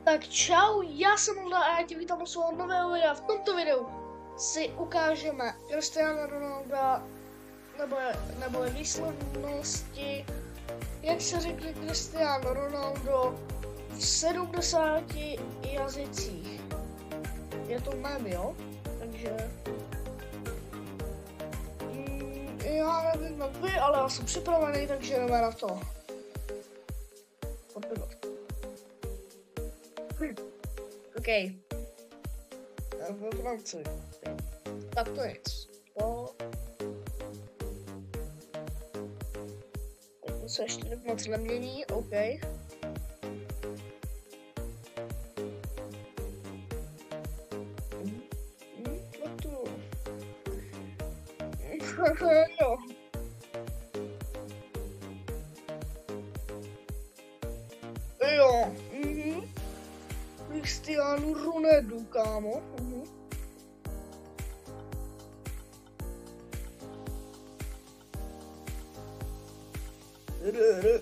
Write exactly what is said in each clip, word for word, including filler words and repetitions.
Tak čau, já jsem Honda a já tě vítám u svého nového videa. V tomto videu si ukážeme Cristiana Ronalda nebo, nebo výslednosti, jak se řekne Cristiano Ronaldo v sedmdesáti jazycích. Je to mém, jo? Takže mm, já nevím jak vy, ale já jsem připravený, takže jdeme na to. Hm. OK. Ve Francii. Tak to je. To... To se ještě moc nemění, OK. Mm, mm, no tu. Jo. Jo. Mhm. Cristiano Ronaldo, kámo. Mhm. R, r.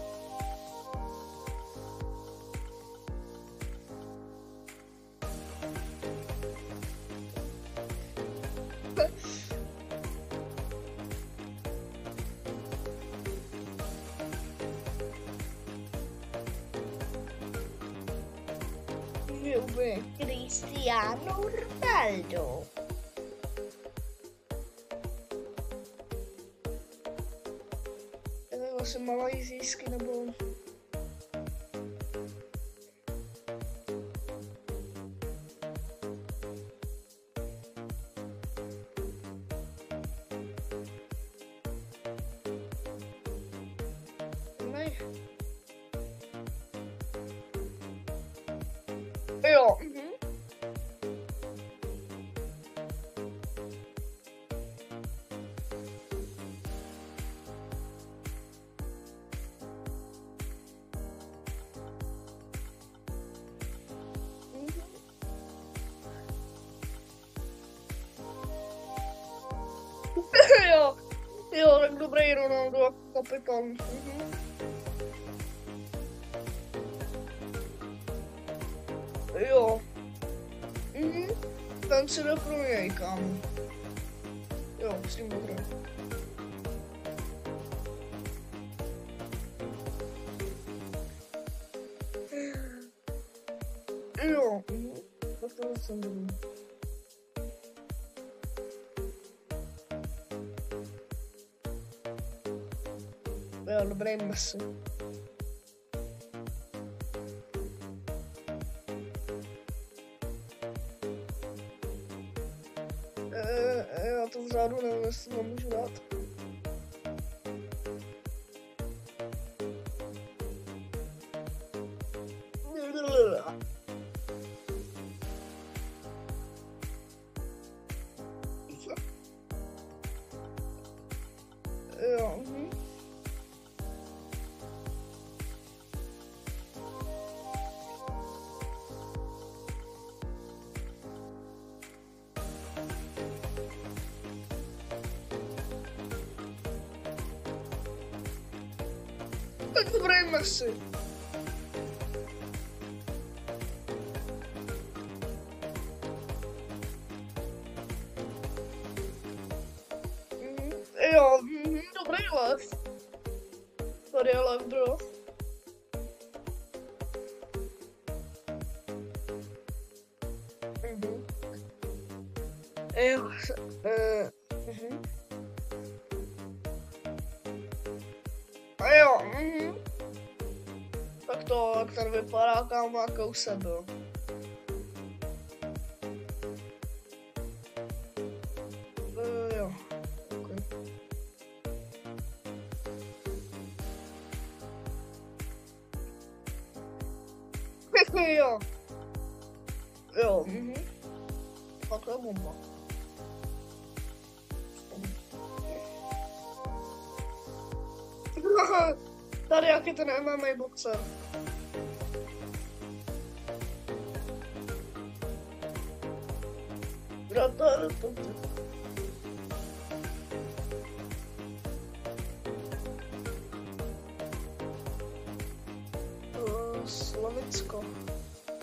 Cristiano Ronaldo. To je vlastně malajzijský nebo... Ne. Jo. Mhm. Jo, jo, tak dobrý Ronaldo jako kapitán. Mhm. Jo. Mhm. Ten si jde pro něj, kámo. Jo, s tím dobré. Jo. Mhm. Tak to jsem dobrý. Jo, dobrý Messi. E, já to vzadu nevím, jestli to můžu dát. Jo, mhm. Tak dobrý Messi. Mm, jo, mm, dobrý lev. Tady je lev, bro. Mhm. Jo, uh, mhm. A jo, mhm. Tak to, jak tady vypadá, kámo, jako u sebe. Uh, jo, okay. Jo. Jo, mhm. Tak to je bomba. Tady jak je ten M M A boxer. Bratar, to Slovicko.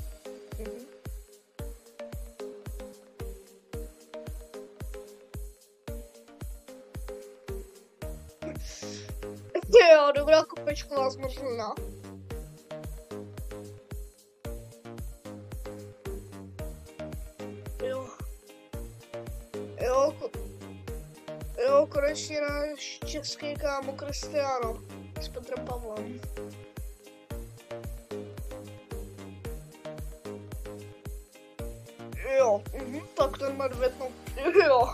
Jo, dobrá kopečková zmrzlina. Jo. Jo, ko... jo, konečně náš český kámo Cristiano s Petrem Pavlem. Jo, mhm, tak ten medvěd, no, jo.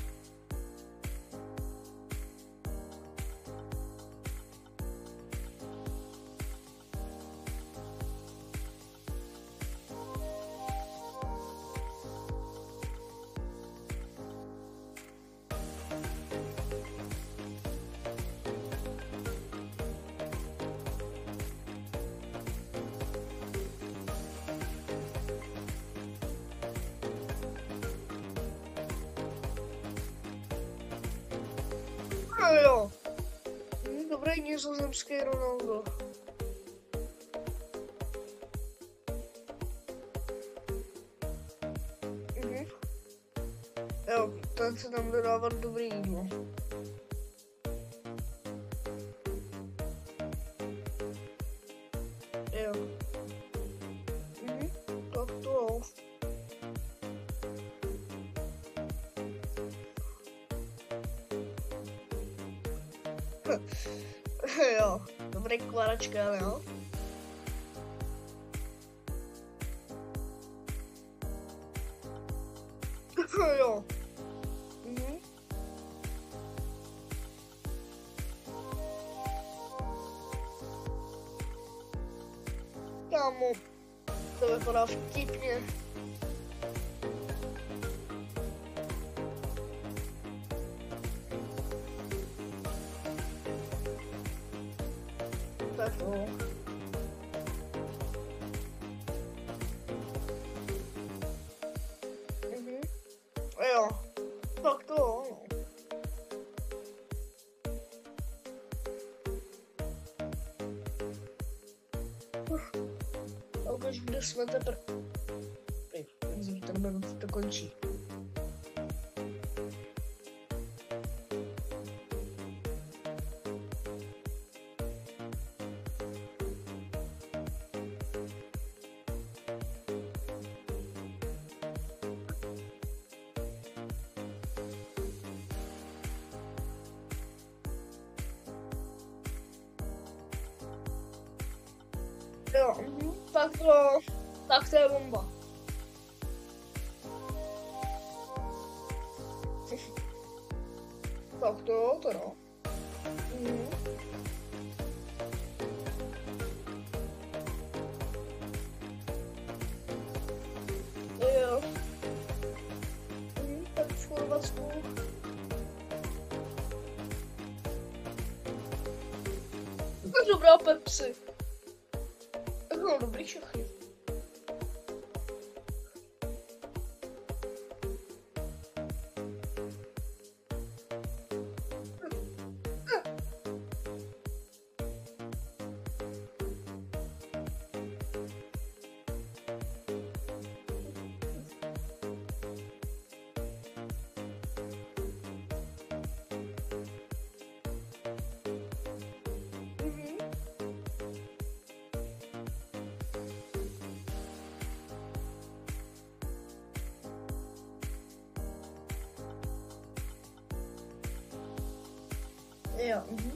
No jo. Hm, dobrý nizozemský Ronaldo. Mhm. Jo, ten se tam dodávat dobrý jídlo. Jo. Mhm, tak to jo. Jo, dobrý kváračka, jo. Jo. Mhm. Kámo, to vypadá vtipně. Tak jo. Mhm. Jo, tak to jo. A ukáž, kde jsme teprve. Ten minut to končí. Jo, mhm. tak to, tak to je bomba. Tak to jo, to jo. Mhm. Jo. Mhm, tak v Chorvatsku. Dobrá Pepsi. No, dobrý šachy. Jo. Mhm.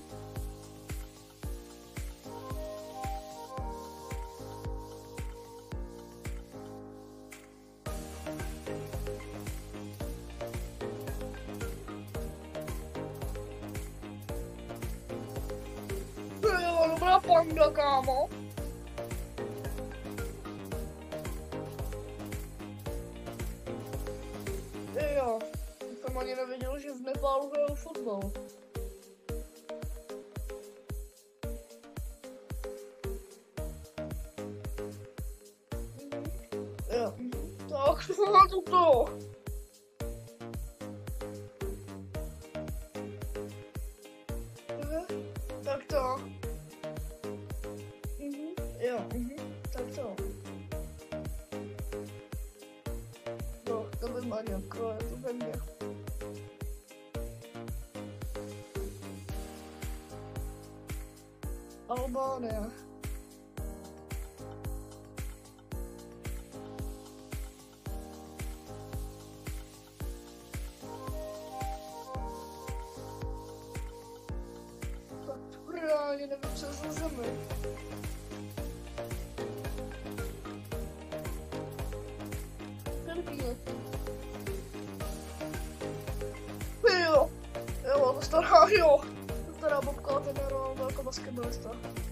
Jo, dobrá panda, kámo. Jo, jsem ani nevěděl, že v Nepálu hrajou fotbal. Jo, tak to to. Tak to. Mhm. Jo, mhm. tak to. No, to by Maňako, to by mě. Jo. Albánie. Tak reálně nevím, co je za zemi. Filipíny. Jo, jo, to stará, jo. To stará bobka, ten je Ronaldo jako basketbalista.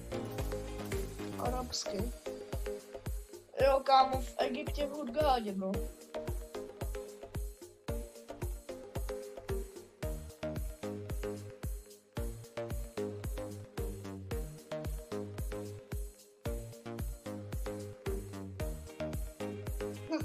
Arabský. Jo, kámo, v Egyptě v Hurghadě, no. Hm.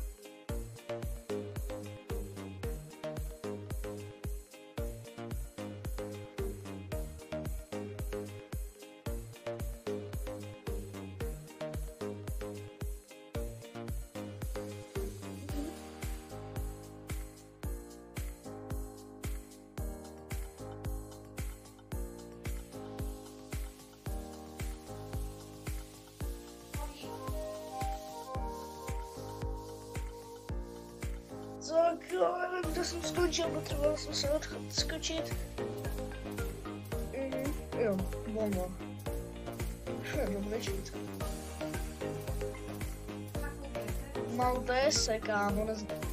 Tak jo, nevím, kde jsem skončil, potřeboval jsem se odskočit. Mhm, jo, bomba. Dobrý čít. Maltese, kámo, neznám.